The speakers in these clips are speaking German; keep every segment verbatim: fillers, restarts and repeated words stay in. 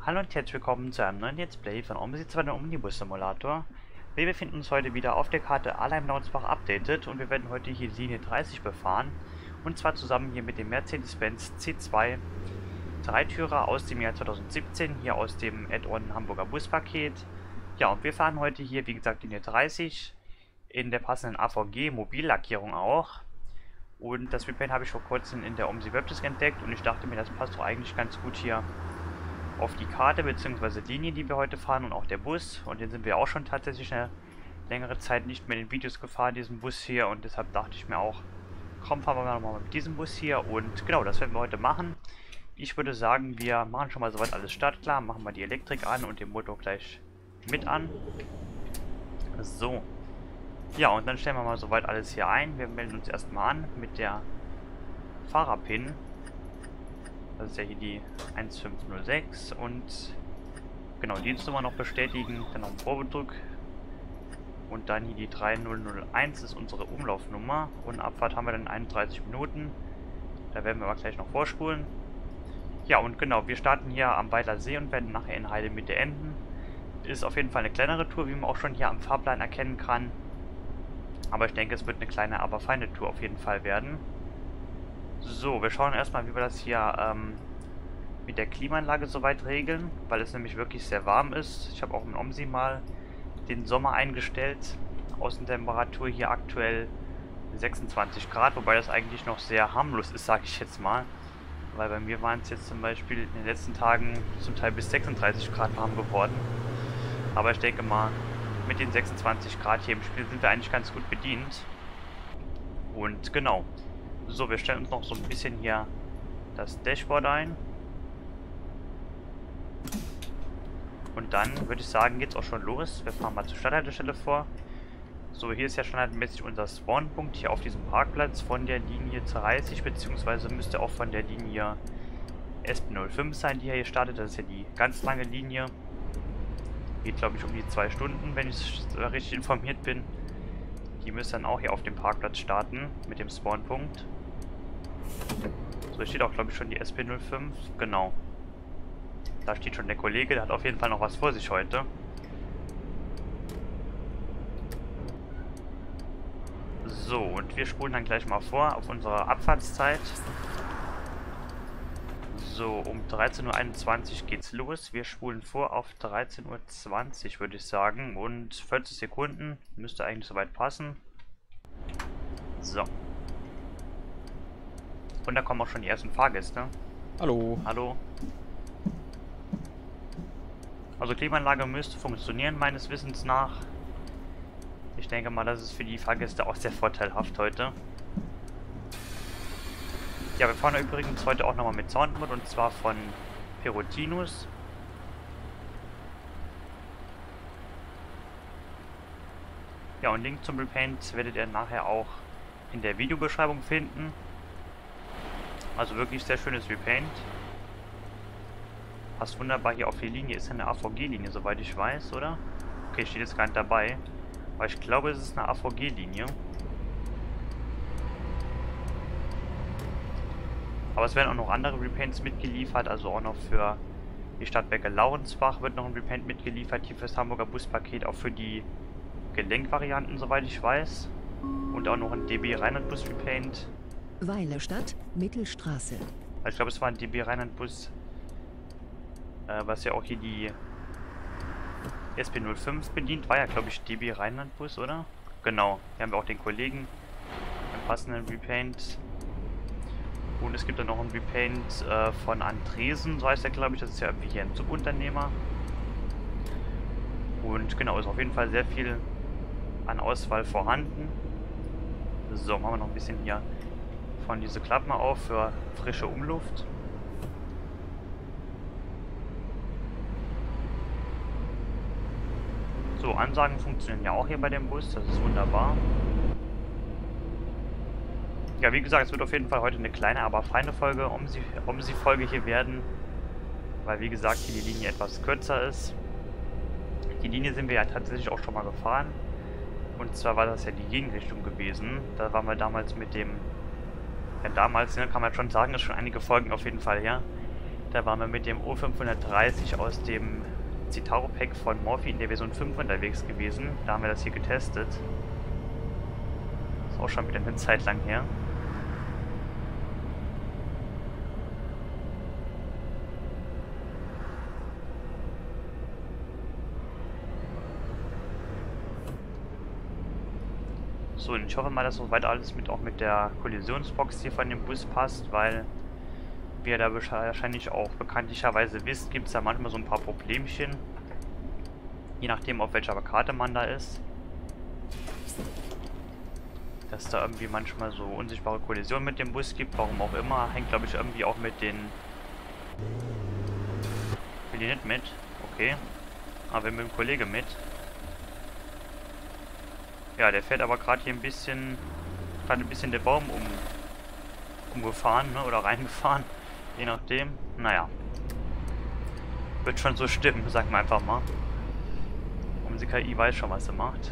Hallo und herzlich willkommen zu einem neuen Let's Play von OMSI zwei, der Omnibus Simulator. Wir befinden uns heute wieder auf der Karte Alheim-Launsbach Updated und wir werden heute hier die Linie dreißig befahren. Und zwar zusammen hier mit dem Mercedes-Benz C zwei Dreitürer aus dem Jahr zweitausendsiebzehn, hier aus dem Add-on Hamburger Buspaket. Ja, und wir fahren heute hier, wie gesagt, Linie dreißig in der passenden A V G-Mobillackierung auch. Und das Repaint habe ich vor kurzem in der OMSI Webdesk entdeckt und ich dachte mir, das passt doch eigentlich ganz gut hier auf die Karte bzw. Linie, die wir heute fahren, und auch der Bus. Und den sind wir auch schon tatsächlich eine längere Zeit nicht mehr in den Videos gefahren, diesen Bus hier. Und deshalb dachte ich mir auch, komm, fahren wir nochmal mit diesem Bus hier. Und genau, das werden wir heute machen. Ich würde sagen, wir machen schon mal soweit alles startklar, machen wir die Elektrik an und den Motor gleich mit an. So. Ja, und dann stellen wir mal soweit alles hier ein. Wir melden uns erstmal an mit der Fahrerpin. Das ist ja hier die eins fünf null sechs und genau, Dienstnummer noch bestätigen, dann noch einen Probedruck und dann hier die drei null null eins ist unsere Umlaufnummer und Abfahrt haben wir dann einunddreißig Minuten, da werden wir aber gleich noch vorspulen. Ja, und genau, wir starten hier am Weiler See und werden nachher in Heidemitte enden. Ist auf jeden Fall eine kleinere Tour, wie man auch schon hier am Fahrplan erkennen kann, aber ich denke, es wird eine kleine, aber feine Tour auf jeden Fall werden. So, wir schauen erstmal, wie wir das hier ähm, mit der Klimaanlage soweit regeln, weil es nämlich wirklich sehr warm ist. Ich habe auch im OMSI mal den Sommer eingestellt. Außentemperatur hier aktuell sechsundzwanzig Grad, wobei das eigentlich noch sehr harmlos ist, sage ich jetzt mal. Weil bei mir waren es jetzt zum Beispiel in den letzten Tagen zum Teil bis sechsunddreißig Grad warm geworden. Aber ich denke mal, mit den sechsundzwanzig Grad hier im Spiel sind wir eigentlich ganz gut bedient. Und genau. So, wir stellen uns noch so ein bisschen hier das Dashboard ein. Und dann würde ich sagen, geht's auch schon los. Wir fahren mal zur Stadthaltestelle vor. So, hier ist ja standardmäßig unser Spawnpunkt hier auf diesem Parkplatz von der Linie dreißig, beziehungsweise müsste auch von der Linie S P null fünf sein, die hier startet. Das ist ja die ganz lange Linie. Geht, glaube ich, um die zwei Stunden, wenn ich richtig informiert bin. Die müsste dann auch hier auf dem Parkplatz starten mit dem Spawnpunkt. So, hier steht auch, glaube ich, schon die S P null fünf. Genau. Da steht schon der Kollege, der hat auf jeden Fall noch was vor sich heute. So, und wir spulen dann gleich mal vor auf unsere Abfahrtszeit. So, um dreizehn Uhr einundzwanzig geht's los. Wir spulen vor auf dreizehn Uhr zwanzig, würde ich sagen. Und vierzig Sekunden müsste eigentlich soweit passen. So. Und da kommen auch schon die ersten Fahrgäste. Hallo. Hallo. Also Klimaanlage müsste funktionieren, meines Wissens nach. Ich denke mal, das ist für die Fahrgäste auch sehr vorteilhaft heute. Ja, wir fahren übrigens heute auch nochmal mit Soundmod und zwar von Perotinus. Ja, und Link zum Repaint werdet ihr nachher auch in der Videobeschreibung finden. Also wirklich sehr schönes Repaint. Passt wunderbar hier auf die Linie. Ist ja eine A V G-Linie, soweit ich weiß, oder? Okay, steht jetzt gar nicht dabei. Aber ich glaube, es ist eine A V G-Linie. Aber es werden auch noch andere Repaints mitgeliefert. Also auch noch für die Stadtwerke Laurensbach wird noch ein Repaint mitgeliefert. Hier für das Hamburger Buspaket, auch für die Gelenkvarianten, soweit ich weiß. Und auch noch ein D B Rheinland Bus Repaint. Weilerstadt, Mittelstraße. Also ich glaube, es war ein D B Rheinland Bus, äh, was ja auch hier die S P null fünf bedient. War ja, glaube ich, D B Rheinland Bus, oder? Genau. Hier haben wir auch den Kollegen im passenden Repaint. Und es gibt dann noch ein Repaint äh, von Andresen, so heißt der, glaube ich. Das ist ja irgendwie hier ein Subunternehmer. Und genau, ist auf jeden Fall sehr viel an Auswahl vorhanden. So, machen wir noch ein bisschen hier von diese Klappen auf für frische Umluft. So, Ansagen funktionieren ja auch hier bei dem Bus, das ist wunderbar. Ja, wie gesagt, es wird auf jeden Fall heute eine kleine, aber feine Folge, OMSI-Folge hier werden, weil wie gesagt hier die Linie etwas kürzer ist. Die Linie sind wir ja tatsächlich auch schon mal gefahren. Und zwar war das ja die Gegenrichtung gewesen. Da waren wir damals mit dem, ja damals, ne, kann man schon sagen, ist schon einige Folgen auf jeden Fall her. Da waren wir mit dem O fünfhundertdreißig aus dem Citauro-Pack von Morphy in der Version fünf unterwegs gewesen. Da haben wir das hier getestet. Ist auch schon wieder eine Zeit lang her. So, und ich hoffe mal, dass soweit alles mit auch mit der Kollisionsbox hier von dem Bus passt, weil, wie ihr da wahrscheinlich auch bekanntlicherweise wisst, gibt es da manchmal so ein paar Problemchen. Je nachdem, auf welcher Karte man da ist. Dass da irgendwie manchmal so unsichtbare Kollisionen mit dem Bus gibt, warum auch immer. Hängt, glaube ich, irgendwie auch mit den... Will die nicht mit? Okay. Aber mit dem Kollege mit. Ja, der fährt aber gerade hier ein bisschen, gerade ein bisschen der Baum um, umgefahren, ne, oder reingefahren, je nachdem. Naja, wird schon so stimmen, sagen wir einfach mal. Unsere K I weiß schon, was sie macht.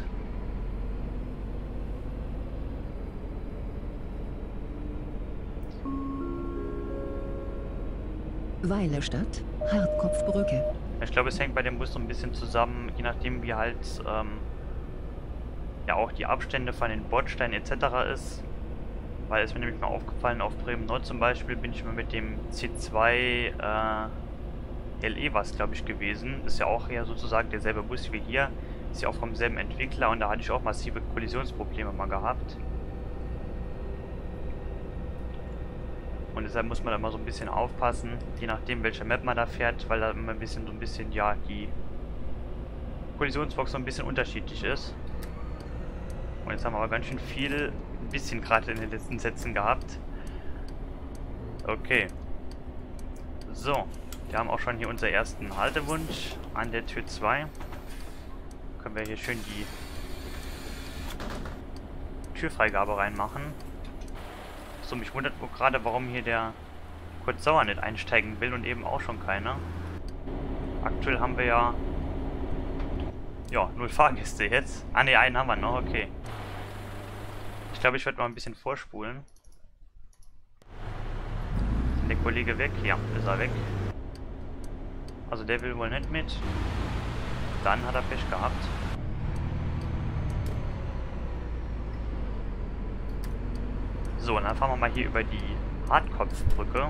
Weilerstadt, Hartkopfbrücke. Ich glaube, es hängt bei dem Bus so ein bisschen zusammen, je nachdem wie halt ähm, ja auch die Abstände von den Bordsteinen et cetera ist. Weil es mir nämlich mal aufgefallen, auf Bremen Nord zum Beispiel bin ich mal mit dem C zwei äh, L E was, glaube ich, gewesen. Ist ja auch ja sozusagen derselbe Bus wie hier. Ist ja auch vom selben Entwickler und da hatte ich auch massive Kollisionsprobleme mal gehabt. Und deshalb muss man da immer so ein bisschen aufpassen, je nachdem welche Map man da fährt, weil da immer ein bisschen so ein bisschen, ja, die Kollisionsbox so ein bisschen unterschiedlich ist. Und jetzt haben wir aber ganz schön viel, ein bisschen gerade in den letzten Sätzen gehabt. Okay. So, wir haben auch schon hier unseren ersten Haltewunsch an der Tür zwei. Können wir hier schön die Türfreigabe reinmachen. So, mich wundert nur gerade, warum hier der Kurt Sauer nicht einsteigen will und eben auch schon keiner. Aktuell haben wir ja ja, null Fahrgäste jetzt. Ah ne, einen haben wir noch, okay. Ich glaube, ich werde mal ein bisschen vorspulen. Ist der Kollege weg? Ja, ist er weg. Also der will wohl nicht mit. Dann hat er Pech gehabt. So, und dann fahren wir mal hier über die Hartkopfbrücke.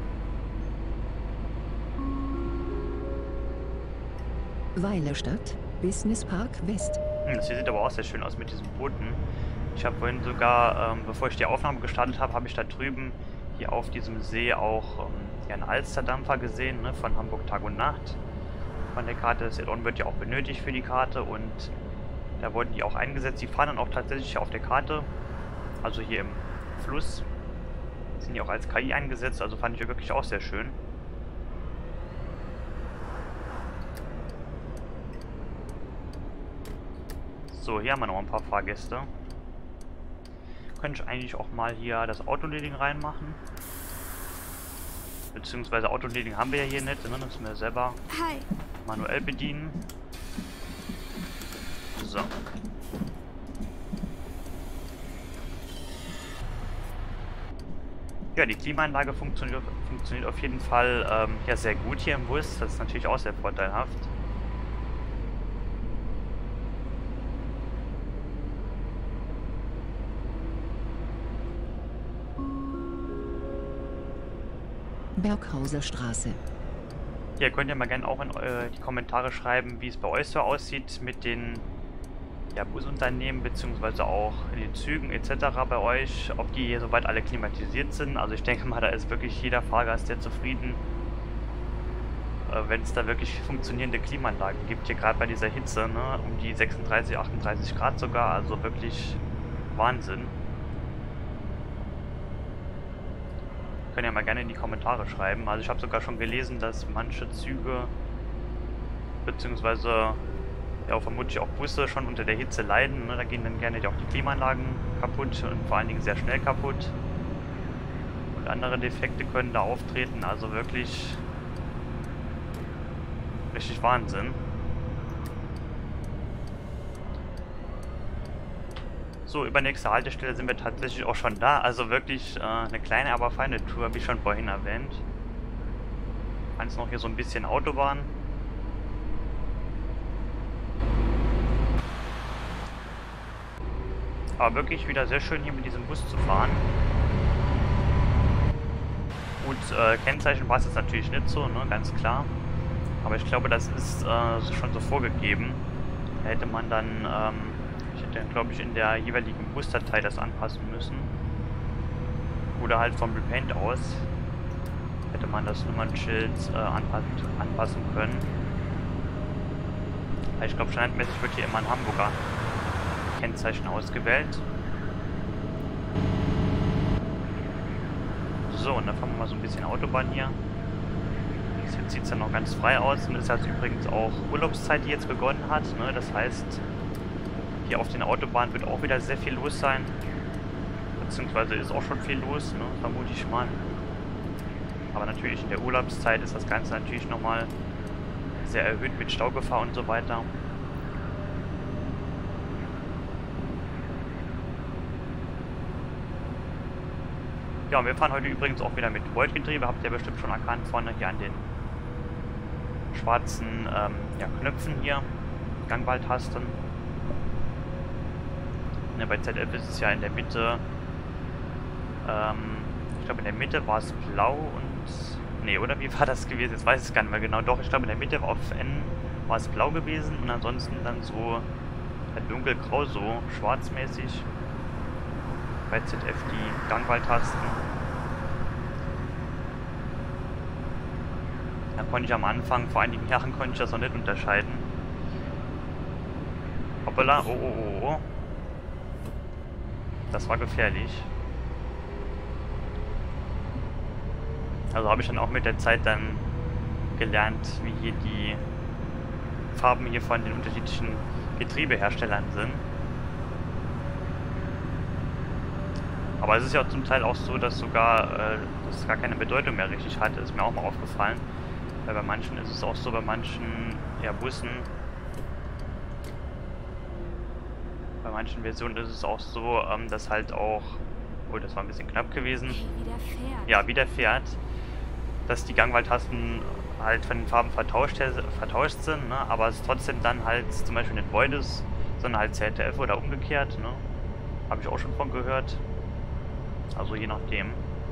Weilerstadt, Business Park West. Hm, das hier sieht aber auch sehr schön aus mit diesen Booten. Ich habe vorhin sogar, ähm, bevor ich die Aufnahme gestartet habe, habe ich da drüben hier auf diesem See auch ähm, ja, einen Alsterdampfer gesehen, ne, von Hamburg Tag und Nacht. Von der Karte. Das Add-on wird ja auch benötigt für die Karte und da wurden die auch eingesetzt. Die fahren dann auch tatsächlich auf der Karte, also hier im Fluss. Sind die auch als K I eingesetzt, also fand ich wirklich auch sehr schön. So, hier haben wir noch ein paar Fahrgäste. Könnte ich eigentlich auch mal hier das Autoleading reinmachen. Beziehungsweise Autoleading haben wir ja hier nicht, sondern müssen wir selber Hi. manuell bedienen. So. Ja, die Klimaanlage funktioniert, funktioniert auf jeden Fall ähm, ja, sehr gut hier im Bus. Das ist natürlich auch sehr vorteilhaft. Berghauser Straße. Ja, könnt ihr mal gerne auch in äh, die Kommentare schreiben, wie es bei euch so aussieht mit den ja, Busunternehmen, beziehungsweise auch in den Zügen et cetera bei euch, ob die hier soweit alle klimatisiert sind. Also ich denke mal, da ist wirklich jeder Fahrgast sehr zufrieden, äh, wenn es da wirklich funktionierende Klimaanlagen gibt, hier gerade bei dieser Hitze, ne, um die sechsunddreißig, achtunddreißig Grad sogar, also wirklich Wahnsinn. Könnt ihr mal gerne in die Kommentare schreiben. Also ich habe sogar schon gelesen, dass manche Züge, beziehungsweise ja vermutlich auch Busse schon unter der Hitze leiden. Ne? Da gehen dann gerne auch die Klimaanlagen kaputt und vor allen Dingen sehr schnell kaputt. Und andere Defekte können da auftreten. Also wirklich richtig Wahnsinn. So, übernächste Haltestelle sind wir tatsächlich auch schon da. Also wirklich äh, eine kleine, aber feine Tour, wie schon vorhin erwähnt. Eins noch hier so ein bisschen Autobahn. Aber wirklich wieder sehr schön hier mit diesem Bus zu fahren. Gut, äh, Kennzeichen war es jetzt natürlich nicht so, ne, ganz klar. Aber ich glaube, das ist äh, schon so vorgegeben. Da hätte man dann, ähm, ich hätte glaube ich in der jeweiligen Busdatei das anpassen müssen. Oder halt vom Repaint aus hätte man das Nummernschild äh, anpassen, anpassen können. Ich glaube, standardmäßig wird hier immer ein Hamburger Kennzeichen ausgewählt. So, und dann fahren wir mal so ein bisschen Autobahn hier. Jetzt sieht es ja noch ganz frei aus und ist halt übrigens auch Urlaubszeit, die jetzt begonnen hat. Ne? Das heißt, hier auf den Autobahnen wird auch wieder sehr viel los sein. Beziehungsweise ist auch schon viel los, ne? Vermute ich mal. Aber natürlich in der Urlaubszeit ist das Ganze natürlich nochmal sehr erhöht mit Staugefahr und so weiter. Ja, und wir fahren heute übrigens auch wieder mit Volt-Getriebe. Habt ihr bestimmt schon erkannt, vorne hier an den schwarzen ähm, ja, Knöpfen hier. Gangwahltasten. Ne, bei Z F ist es ja in der Mitte. Ähm, ich glaube in der Mitte war es blau und... Ne, oder wie war das gewesen? Jetzt weiß ich es gar nicht mehr genau. Doch, ich glaube in der Mitte auf N war es blau gewesen und ansonsten dann so halt dunkelgrau, so schwarzmäßig. Bei Z F die Gangwahltasten. Da konnte ich am Anfang, vor einigen Jahren konnte ich das noch nicht unterscheiden. Hoppala, oh oh oh oh. Das war gefährlich. Also habe ich dann auch mit der Zeit dann gelernt, wie hier die Farben hier von den unterschiedlichen Getriebeherstellern sind. Aber es ist ja zum Teil auch so, dass sogar äh, das gar keine Bedeutung mehr richtig hatte. Ist mir auch mal aufgefallen. Weil bei manchen ist es auch so, bei manchen ja, Bussen, bei manchen Versionen ist es auch so, ähm, dass halt auch, oh, das war ein bisschen knapp gewesen, Wieder fährt. ja, wie der fährt, dass die Gangwahltasten halt von den Farben vertauscht, vertauscht sind, ne? Aber es trotzdem dann halt zum Beispiel nicht Void ist, sondern halt Z F oder umgekehrt, ne? Habe ich auch schon von gehört. Also je nachdem.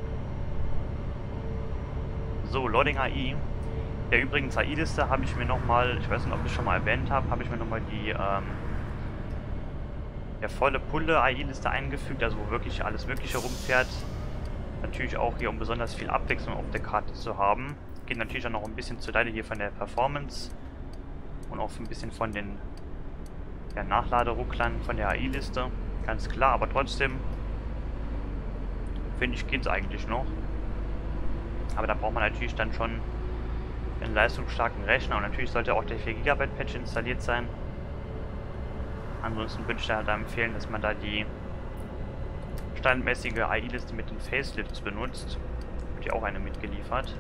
So, Loading A I. Ja, übrigens A I-Liste habe ich mir nochmal, ich weiß nicht, ob ich es schon mal erwähnt habe, habe ich mir nochmal die ähm, ja, volle Pulle A I-Liste eingefügt, also wo wirklich alles Mögliche rumfährt. Natürlich auch hier, um besonders viel Abwechslung auf der Karte zu haben. Geht natürlich auch noch ein bisschen zur Seite hier von der Performance und auch ein bisschen von den ja, Nachladerucklern von der A I-Liste. Ganz klar, aber trotzdem finde ich, geht es eigentlich noch. Aber da braucht man natürlich dann schon einen leistungsstarken Rechner und natürlich sollte auch der vier Gigabyte Patch installiert sein. Ansonsten würde ich da halt empfehlen, dass man da die standardmäßige A I-Liste mit den Facelifts benutzt. Wird hier auch eine mitgeliefert.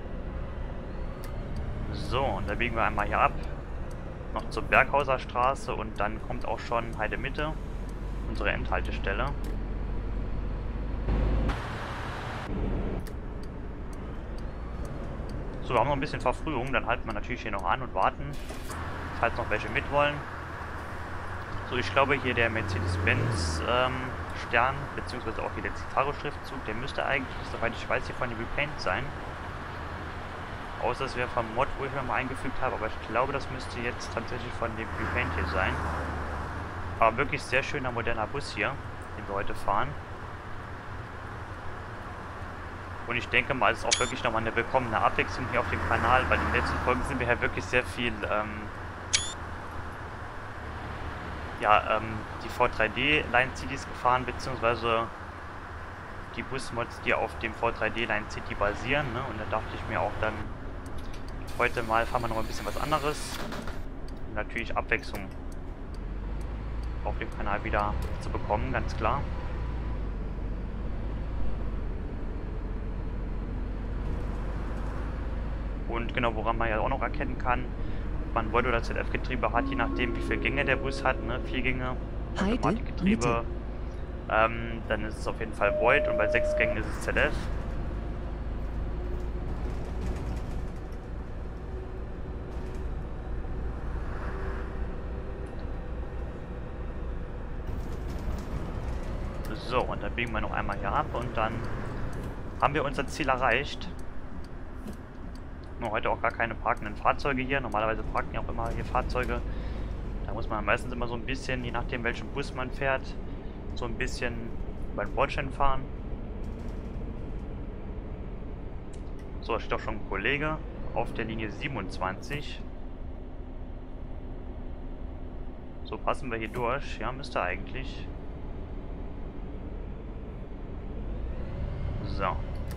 So, und da biegen wir einmal hier ab. Noch zur Berghauser Straße und dann kommt auch schon Heidemitte, unsere Endhaltestelle. So, wir haben noch ein bisschen Verfrühung, dann halten wir natürlich hier noch an und warten, falls noch welche mit wollen. So, ich glaube hier der Mercedes-Benz ähm, Stern, beziehungsweise auch hier der Citaro-Schriftzug, der müsste eigentlich, soweit ich weiß, hier von dem Repaint sein. Außer es wäre vom Mod, wo ich mir mal eingefügt habe, aber ich glaube, das müsste jetzt tatsächlich von dem Repaint hier sein. Aber wirklich sehr schöner, moderner Bus hier, den wir heute fahren. Und ich denke mal, es ist auch wirklich nochmal eine willkommene Abwechslung hier auf dem Kanal. Bei den letzten Folgen sind wir ja wirklich sehr viel, ähm, ja, ähm, die V drei D-Line-C Ds gefahren, beziehungsweise die Busmods, die auf dem V drei D-Line-C D basieren, ne? Und da dachte ich mir auch dann, heute mal fahren wir noch ein bisschen was anderes. Und natürlich Abwechslung auf dem Kanal wieder zu bekommen, ganz klar. Und genau, woran man ja auch noch erkennen kann, ob man Volt oder Z F-Getriebe hat, je nachdem wie viele Gänge der Bus hat, ne? Vier Gänge, Automatikgetriebe, ähm, dann ist es auf jeden Fall Volt und bei sechs Gängen ist es Z F. So, und dann biegen wir noch einmal hier ab und dann haben wir unser Ziel erreicht. Nur heute auch gar keine parkenden Fahrzeuge hier. Normalerweise parken ja auch immer hier Fahrzeuge. Da muss man meistens immer so ein bisschen, je nachdem welchen Bus man fährt, so ein bisschen über den Bordstein fahren. So, da steht auch schon ein Kollege auf der Linie siebenundzwanzig. So, passen wir hier durch. Ja, müsste eigentlich. So.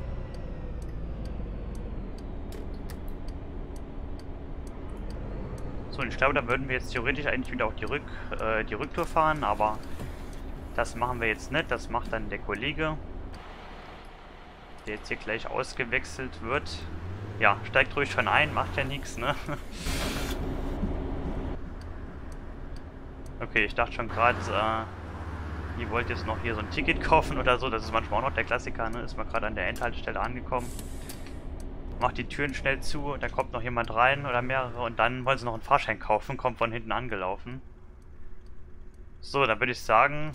So, und ich glaube, da würden wir jetzt theoretisch eigentlich wieder auch die, Rück, äh, die Rücktour fahren, aber das machen wir jetzt nicht. Das macht dann der Kollege, der jetzt hier gleich ausgewechselt wird. Ja, steigt ruhig schon ein, macht ja nichts, ne? Okay, ich dachte schon gerade, äh, ihr wollt jetzt noch hier so ein Ticket kaufen oder so. Das ist manchmal auch noch der Klassiker, ne? Ist man gerade an der Endhaltestelle angekommen. Macht die Türen schnell zu, da kommt noch jemand rein oder mehrere und dann wollen sie noch einen Fahrschein kaufen, kommt von hinten angelaufen. So, dann würde ich sagen,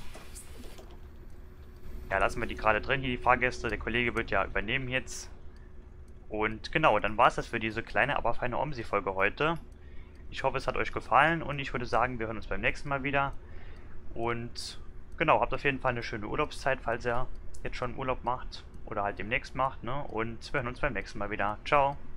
ja, lassen wir die gerade drin, hier die Fahrgäste. Der Kollege wird ja übernehmen jetzt. Und genau, dann war es das für diese kleine, aber feine OMSI-Folge heute. Ich hoffe, es hat euch gefallen und ich würde sagen, wir hören uns beim nächsten Mal wieder. Und genau, habt auf jeden Fall eine schöne Urlaubszeit, falls ihr jetzt schon Urlaub macht oder halt demnächst macht, ne? Und wir hören uns beim nächsten Mal wieder. Ciao!